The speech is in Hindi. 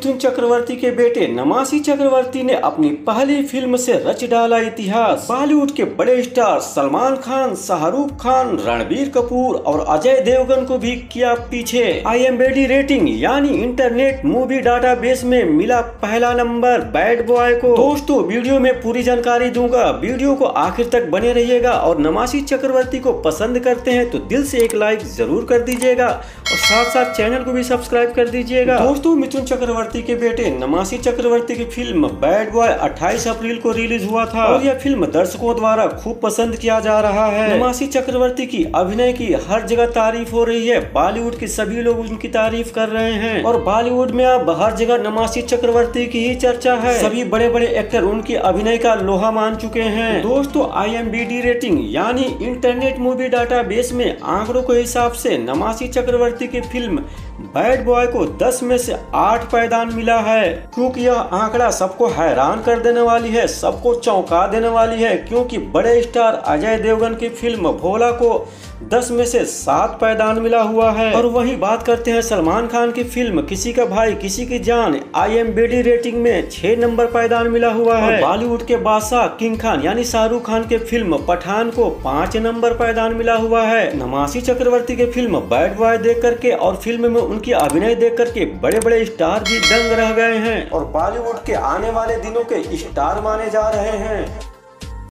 मिथुन चक्रवर्ती के बेटे नमासी चक्रवर्ती ने अपनी पहली फिल्म से रच डाला इतिहास। बॉलीवुड के बड़े स्टार सलमान खान, शाहरुख खान, रणबीर कपूर और अजय देवगन को भी किया पीछे। IMDb रेटिंग यानी इंटरनेट मूवी डाटाबेस में मिला पहला नंबर बैड बॉय को। दोस्तों वीडियो में पूरी जानकारी दूंगा, वीडियो को आखिर तक बने रहिएगा और नमासी चक्रवर्ती को पसंद करते हैं तो दिल से एक लाइक जरूर कर दीजिएगा और साथ साथ चैनल को भी सब्सक्राइब कर दीजिएगा। दोस्तों मिथुन चक्रवर्ती के बेटे नमासी चक्रवर्ती की फिल्म बैड बॉय 28 अप्रैल को रिलीज हुआ था और यह फिल्म दर्शकों द्वारा खूब पसंद किया जा रहा है। नमासी चक्रवर्ती की अभिनय की हर जगह तारीफ हो रही है, बॉलीवुड के सभी लोग उनकी तारीफ कर रहे हैं और बॉलीवुड में अब हर जगह नमासी चक्रवर्ती की ही चर्चा है। सभी बड़े बड़े एक्टर उनकी अभिनय का लोहा मान चुके हैं। दोस्तों IMDb रेटिंग यानी इंटरनेट मूवी डाटाबेस में आंकड़ों के हिसाब से नमासी चक्रवर्ती की फिल्म बैड बॉय को 10 में से 8 पायदान मिला है। क्योंकि यह आंकड़ा सबको हैरान कर देने वाली है, सबको चौंका देने वाली है, क्योंकि बड़े स्टार अजय देवगन की फिल्म भोला को 10 में से 7 पायदान मिला हुआ है। और वही बात करते हैं सलमान खान की फिल्म किसी का भाई किसी की जान, IMDb रेटिंग में 6 नंबर पायदान मिला हुआ है। बॉलीवुड के बादशाह किंग खान यानी शाहरुख खान के फिल्म पठान को 5 नंबर पायदान मिला हुआ है। नमासी चक्रवर्ती के फिल्म बैड बॉय देख करके और फिल्म में उनकी अभिनय देख करके बड़े बड़े स्टार भी दंग रह गए हैं और बॉलीवुड के आने वाले दिनों के स्टार माने जा रहे हैं।